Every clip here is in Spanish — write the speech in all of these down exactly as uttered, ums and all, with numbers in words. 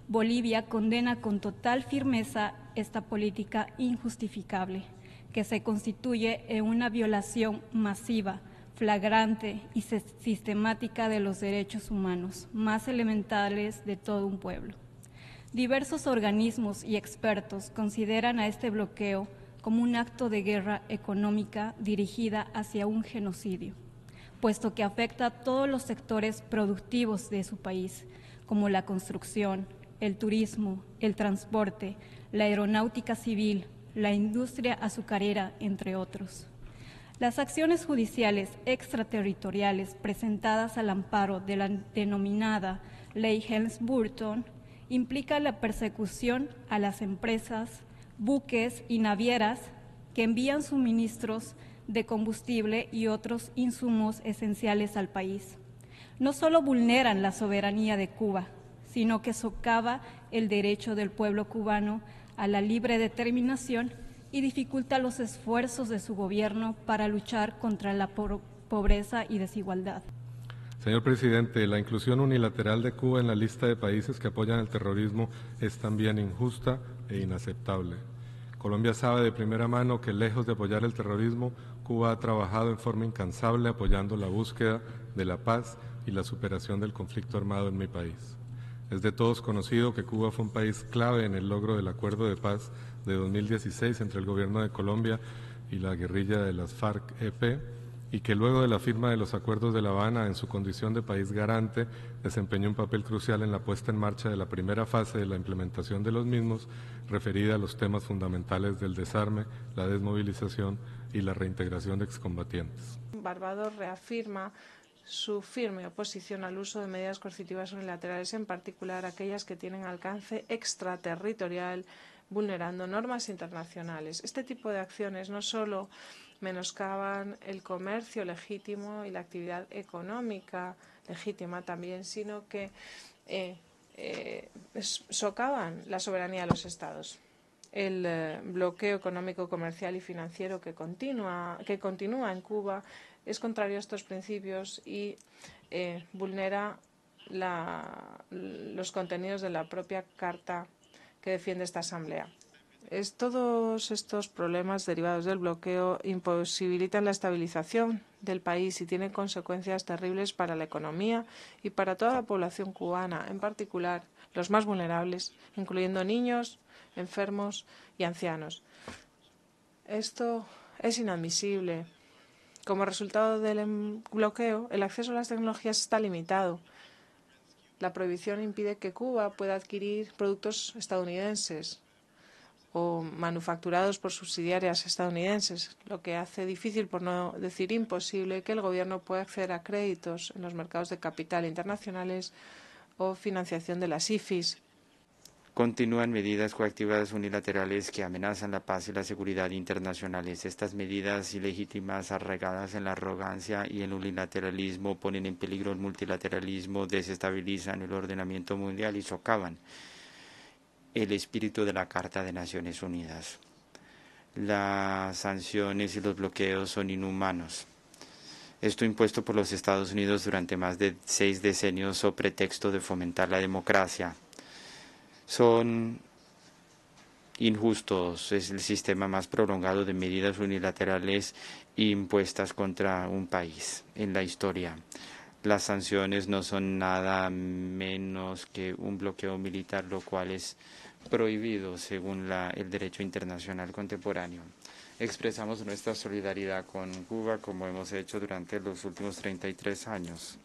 Bolivia condena con total firmeza esta política injustificable, que se constituye en una violación masiva, flagrante y sistemática de los derechos humanos más elementales de todo un pueblo. Diversos organismos y expertos consideran a este bloqueo como un acto de guerra económica dirigida hacia un genocidio, puesto que afecta a todos los sectores productivos de su país, como la construcción, el turismo, el transporte, la aeronáutica civil, la industria azucarera, entre otros. Las acciones judiciales extraterritoriales presentadas al amparo de la denominada Ley Helms-Burton implican la persecución a las empresas, buques y navieras que envían suministros de combustible y otros insumos esenciales al país. No solo vulneran la soberanía de Cuba, sino que socava el derecho del pueblo cubano a la libre determinación y dificulta los esfuerzos de su gobierno para luchar contra la pobreza y desigualdad. Señor presidente, la inclusión unilateral de Cuba en la lista de países que apoyan el terrorismo es también injusta e inaceptable. Colombia sabe de primera mano que, lejos de apoyar el terrorismo, Cuba ha trabajado en forma incansable apoyando la búsqueda de la paz y la superación del conflicto armado en mi país. Es de todos conocido que Cuba fue un país clave en el logro del acuerdo de paz de dos mil dieciséis entre el gobierno de Colombia y la guerrilla de las FARC-E P, y que luego de la firma de los acuerdos de La Habana, en su condición de país garante, desempeñó un papel crucial en la puesta en marcha de la primera fase de la implementación de los mismos, referida a los temas fundamentales del desarme, la desmovilización y la reintegración de excombatientes. Barbados reafirma su firme oposición al uso de medidas coercitivas unilaterales, en particular aquellas que tienen alcance extraterritorial, vulnerando normas internacionales. Este tipo de acciones no solo menoscaban el comercio legítimo y la actividad económica legítima también, sino que eh, eh, socavan la soberanía de los Estados. El eh, bloqueo económico, comercial y financiero que continúa, que continúa en Cuba es contrario a estos principios y eh, vulnera la, los contenidos de la propia Carta que defiende esta Asamblea. Es, todos estos problemas derivados del bloqueo imposibilitan la estabilización del país y tienen consecuencias terribles para la economía y para toda la población cubana, en particular los más vulnerables, incluyendo niños, enfermos y ancianos. Esto es inadmisible. Como resultado del bloqueo, el acceso a las tecnologías está limitado. La prohibición impide que Cuba pueda adquirir productos estadounidenses o manufacturados por subsidiarias estadounidenses, lo que hace difícil, por no decir imposible, que el gobierno pueda acceder a créditos en los mercados de capital internacionales o financiación de las I F Is. Continúan medidas coactivas unilaterales que amenazan la paz y la seguridad internacionales. Estas medidas ilegítimas, arraigadas en la arrogancia y el unilateralismo, ponen en peligro el multilateralismo, desestabilizan el ordenamiento mundial y socavan el espíritu de la Carta de Naciones Unidas. Las sanciones y los bloqueos son inhumanos. Esto impuesto por los Estados Unidos durante más de seis decenios sobre pretexto de fomentar la democracia. Son injustos, es el sistema más prolongado de medidas unilaterales impuestas contra un país en la historia. Las sanciones no son nada menos que un bloqueo militar, lo cual es prohibido según la, el derecho internacional contemporáneo. Expresamos nuestra solidaridad con Cuba como hemos hecho durante los últimos treinta y tres años.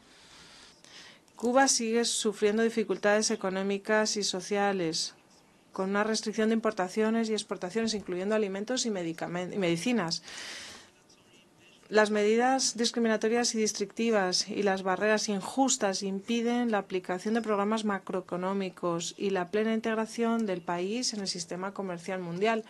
Cuba sigue sufriendo dificultades económicas y sociales, con una restricción de importaciones y exportaciones, incluyendo alimentos y, y medicinas. Las medidas discriminatorias y districtivas y las barreras injustas impiden la aplicación de programas macroeconómicos y la plena integración del país en el sistema comercial mundial.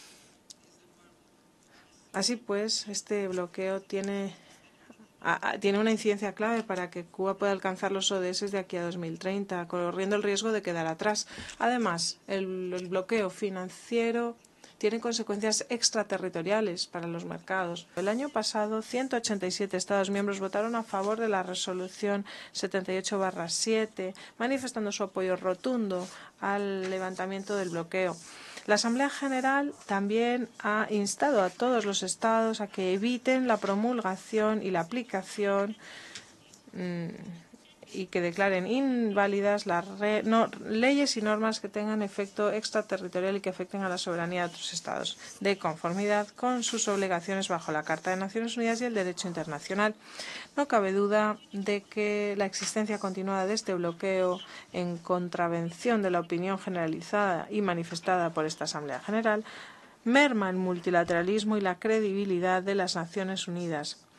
Así pues, este bloqueo tiene, a, a, tiene una incidencia clave para que Cuba pueda alcanzar los O D S de aquí a dos mil treinta, corriendo el riesgo de quedar atrás. Además, el, el bloqueo financiero tienen consecuencias extraterritoriales para los mercados. El año pasado, ciento ochenta y siete Estados miembros votaron a favor de la resolución setenta y ocho barra siete, manifestando su apoyo rotundo al levantamiento del bloqueo. La Asamblea General también ha instado a todos los Estados a que eviten la promulgación y la aplicación mmm, y que declaren inválidas las re, no, leyes y normas que tengan efecto extraterritorial y que afecten a la soberanía de otros Estados, de conformidad con sus obligaciones bajo la Carta de Naciones Unidas y el derecho internacional. No cabe duda de que la existencia continuada de este bloqueo en contravención de la opinión generalizada y manifestada por esta Asamblea General merma el multilateralismo y la credibilidad de las Naciones Unidas.